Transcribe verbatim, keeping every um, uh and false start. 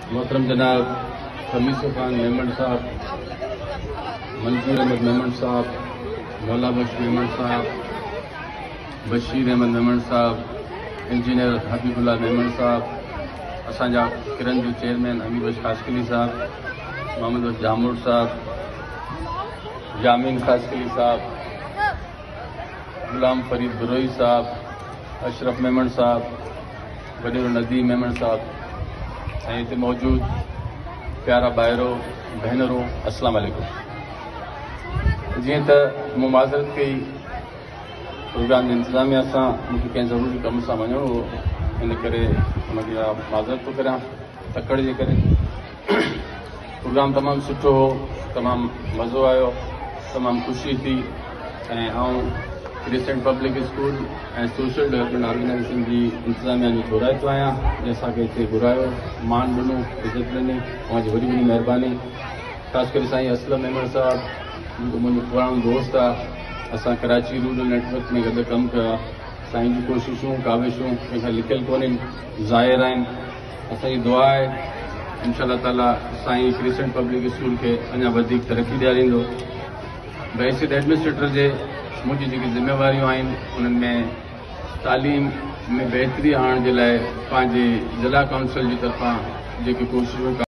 मोहतरम जनाब खमीस खान मेमन साहब, मंजूर अहमद मेमन साहब, मौला बख्श मेमन साहब, बशीर अहमद मेमन साहब, इंजीनियर हबीबुल्ला मेमन साहब, असांजा किरण जो चेयरमैन हमीद बख्श खासकली साहब, मोहम्मद बख्श जामुर साहब, जामीन खासकली साहब, गुलाम फरीद बुरोई साहब, अशरफ मेमन साहब, वडीर नदीम मेमन साहब ऐं हिते मौजूद प्यारा भाइरो भेनरूं, अस्सलाम वालेकुम। जीअं त मूं माज़रत कई प्रोग्राम जे इंतज़ामिया सां मूंखे कंहिं ज़रूरी कम सां वञिणो हो, इन करे उनजी माज़रत थो करियां तकड़ जे करे। प्रोग्राम तमामु सुठो हो, तमामु मज़ो आयो, तमामु ख़ुशी थी ऐं आउं क्रिसेंट पब्लिक स्कूल ऐं सोशल डेवलपमेंट ऑर्गेनाइज़ेशन जी इंतज़ामिया जो घुराइतो आहियां, जंहिंसां हिते घुरायो, मान ॾिनो, इज़त ॾिनी, तव्हांजी वॾी वॾी महिरबानी। ख़ासि करे साईं असलम मेमन साहब, मुंहिंजो पुराणो दोस्त आहे, असां कराची रूरल नेटवर्क में गॾु कमु कयो आहे। साईं जी कोशिशूं काविशूं कंहिंखां लिकियल कोन्हनि, ज़ाहिर आहिनि। असांजी दुआ आहे इंशाअल्लाह ताला साईं क्रिसेंट पब्लिक स्कूल खे अञा वधीक तरक़ी ॾियारींदो। बहसियत एडमिनिस्ट्रेटर जे मुंहिंजी जेकी ज़िम्मेवारियूं आहिनि उन्हनि में तालीम में बहितरी आणण जे लाइ पंहिंजे ज़िला काउंसिल जी तरफ़ां जेकी कोशिशूं